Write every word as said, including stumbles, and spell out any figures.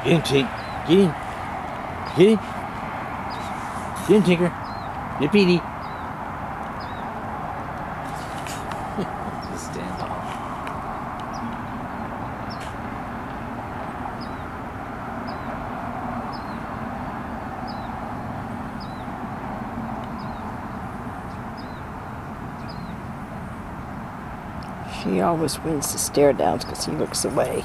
Get him, Tink. Get him. Get him. Get him, Tinker. Get Petey. Just stand off. She always wins the stare downs because he looks away.